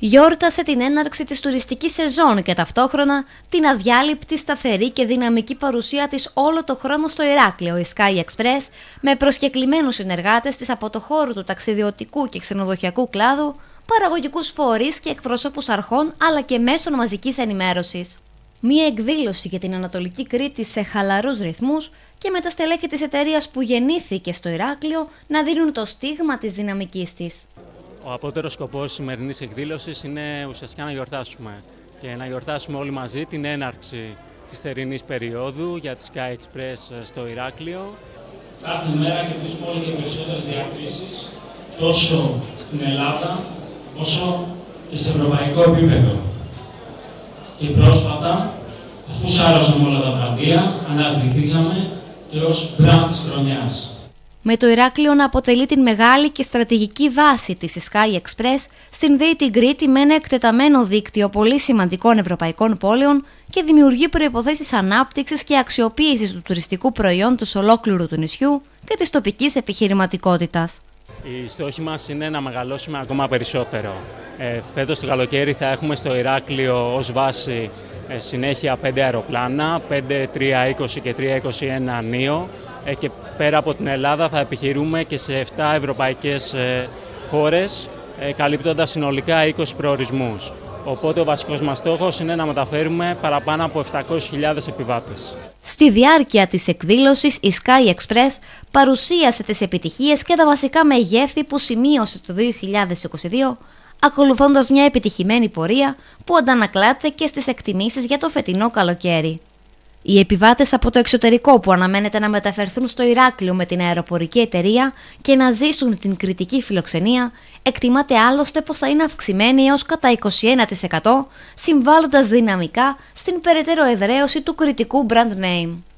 γιόρτασε την έναρξη της τουριστικής σεζόν και ταυτόχρονα την αδιάλειπτη, σταθερή και δυναμική παρουσία της όλο το χρόνο στο Ηράκλειο, η Sky Express, με προσκεκλημένους συνεργάτες της από το χώρο του ταξιδιωτικού και ξενοδοχειακού κλάδου, παραγωγικούς φορείς και εκπροσώπους αρχών αλλά και μέσων μαζικής ενημέρωσης. Μία εκδήλωση για την Ανατολική Κρήτη σε χαλαρούς ρυθμούς και με τα στελέχη της εταιρείας που γεννήθηκε στο Ηράκλειο να δίνουν το στίγμα της δυναμικής της. Ο απότερος σκοπός της σημερινής εκδήλωσης είναι ουσιαστικά να γιορτάσουμε και να γιορτάσουμε όλοι μαζί την έναρξη της θερινής περίοδου για τη Sky Express στο Ηράκλειο. Κάθε μέρα κερδίζουμε όλο και περισσότερες διακρίσεις, τόσο στην Ελλάδα όσο και σε ευρωπαϊκό επίπεδο. Και πρόσφατα, αφού σάρωσαμε όλα τα βραβεία, αναδειχθήκαμε και ως brand της χρονιάς. Με το Ηράκλειο να αποτελεί την μεγάλη και στρατηγική βάση της Sky Express, συνδέει την Κρήτη με ένα εκτεταμένο δίκτυο πολύ σημαντικών ευρωπαϊκών πόλεων και δημιουργεί προϋποθέσεις ανάπτυξης και αξιοποίησης του τουριστικού προϊόντος ολόκληρου του νησιού και της τοπικής επιχειρηματικότητας. Η στόχη μας είναι να μεγαλώσουμε ακόμα περισσότερο. Φέτος το καλοκαίρι θα έχουμε στο Ηράκλειο ως βάση συνέχεια 5 αεροπλάνα, 5 320 και 321 νίο, και πέρα από την Ελλάδα θα επιχειρούμε και σε 7 ευρωπαϊκές χώρες, καλύπτοντας συνολικά 20 προορισμούς. Οπότε ο βασικός μας στόχος είναι να μεταφέρουμε παραπάνω από 700.000 επιβάτες. Στη διάρκεια της εκδήλωσης, η Sky Express παρουσίασε τις επιτυχίες και τα βασικά μεγέθη που σημείωσε το 2022, ακολουθώντας μια επιτυχημένη πορεία που αντανακλάται και στις εκτιμήσεις για το φετινό καλοκαίρι. Οι επιβάτες από το εξωτερικό που αναμένεται να μεταφερθούν στο Ηράκλειο με την αεροπορική εταιρεία και να ζήσουν την κρητική φιλοξενία, εκτιμάται άλλωστε πως θα είναι αυξημένοι έως κατά 21%, συμβάλλοντας δυναμικά στην περαιτέρω εδραίωση του κρητικού brand name.